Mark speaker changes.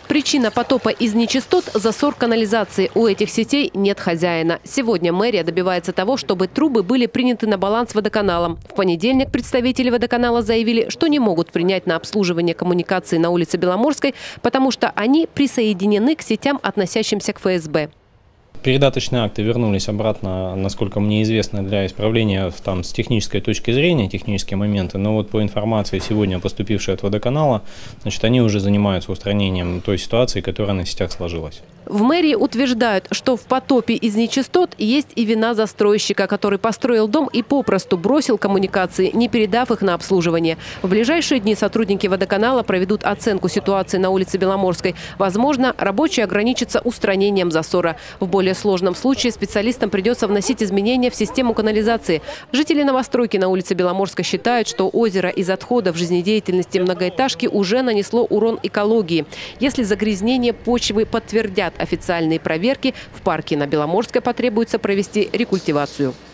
Speaker 1: Причина потопа из нечистот – засор канализации. У этих сетей нет хозяина. Сегодня мэрия добивается того, чтобы трубы были приняты на баланс водоканалом. В понедельник представители водоканала заявили, что не могут принять на обслуживание коммуникации на улице Беломорской, потому что они присоединены к сетям, относящимся к ФСБ.
Speaker 2: Передаточные акты вернулись обратно, насколько мне известно, для исправления там, с технической точки зрения, технические моменты. Но вот по информации сегодня поступившей от водоканала, значит, они уже занимаются устранением той ситуации, которая на сетях сложилась.
Speaker 1: В мэрии утверждают, что в потопе из нечистот есть и вина застройщика, который построил дом и попросту бросил коммуникации, не передав их на обслуживание. В ближайшие дни сотрудники водоканала проведут оценку ситуации на улице Беломорской. Возможно, рабочие ограничатся устранением засора. В более сложном случае специалистам придется вносить изменения в систему канализации. Жители новостройки на улице Беломорской считают, что озеро из отходов жизнедеятельности многоэтажки уже нанесло урон экологии. Если загрязнение почвы подтвердят официальные проверки, в парке на Беломорской потребуется провести рекультивацию.